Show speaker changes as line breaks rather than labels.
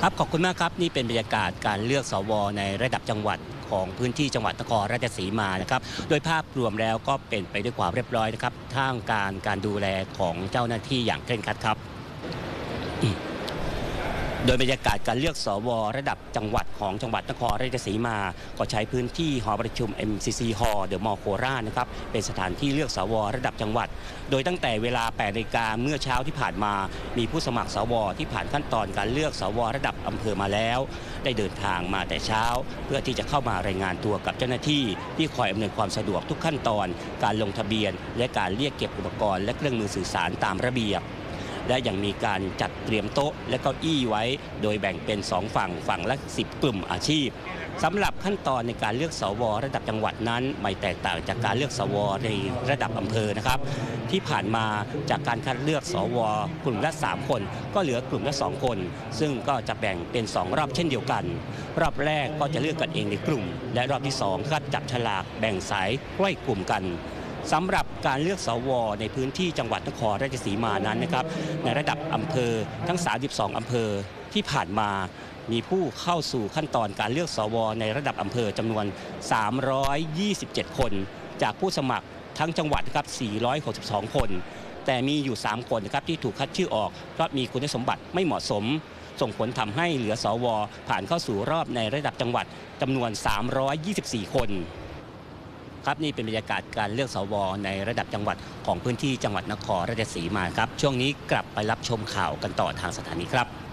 ครับขอบคุณมากครับนี่เป็นบรรยากาศการเลือกสวในระดับจังหวัดของพื้นที่จังหวัดนครราชสีมานะครับโดยภาพรวมแล้วก็เป็นไปด้วยความเรียบร้อยนะครับท่ามกลางการดูแลของเจ้าหน้าที่อย่างเคร่งครัดครับ โดยบรรยากาศการเลือกสวระดับจังหวัดของจังหวัดนครราชสีมาก็ใช้พื้นที่หอประชุม MCC Hall เดอะมอลล์โคราชนะครับเป็นสถานที่เลือกสวระดับจังหวัดโดยตั้งแต่เวลา 8 นาฬิกาเมื่อเช้าที่ผ่านมามีผู้สมัครสวที่ผ่านขั้นตอนการเลือกสวระดับอำเภอมาแล้วได้เดินทางมาแต่เช้าเพื่อที่จะเข้ามารายงานตัวกับเจ้าหน้าที่ที่คอยอำนวยความสะดวกทุกขั้นตอนการลงทะเบียนและการเรียกเก็บอุปกรณ์และเครื่องมือสื่อสารตามระเบียบและยังมีการจัดเตรียมโต๊ะและเก้าอี้ไว้โดยแบ่งเป็น2ฝั่งละ10กลุ่มอาชีพสำหรับขั้นตอนในการเลือกสวระดับจังหวัดนั้นไม่แตกต่างจากการเลือกสวในระดับอำเภอนะครับที่ผ่านมาจากการคัดเลือกสวกลุ่มละ3คนก็เหลือกลุ่มละ2คนซึ่งก็จะแบ่งเป็น2รอบเช่นเดียวกันรอบแรกก็จะเลือกกันเองในกลุ่มและรอบที่2ก็จับฉลากแบ่งสายไขว้กลุ่มกันสำหรับการเลือกสวในพื้นที่จังหวัดนครราชสีมานั้นนะครับในระดับอำเภอทั้ง32อำเภอที่ผ่านมามีผู้เข้าสู่ขั้นตอนการเลือกสวในระดับอำเภอจำนวน327คนจากผู้สมัครทั้งจังหวัดครับ462คนแต่มีอยู่3คนนะครับที่ถูกคัดชื่อออกเพราะมีคุณสมบัติไม่เหมาะสมส่งผลทำให้เหลือสวผ่านเข้าสู่รอบในระดับจังหวัดจำนวน324คนครับนี่เป็นบรรยากาศการเลือกสวในระดับจังหวัดของพื้นที่จังหวัดนครราชสีมาครับช่วงนี้กลับไปรับชมข่าวกันต่อทางสถานีครับ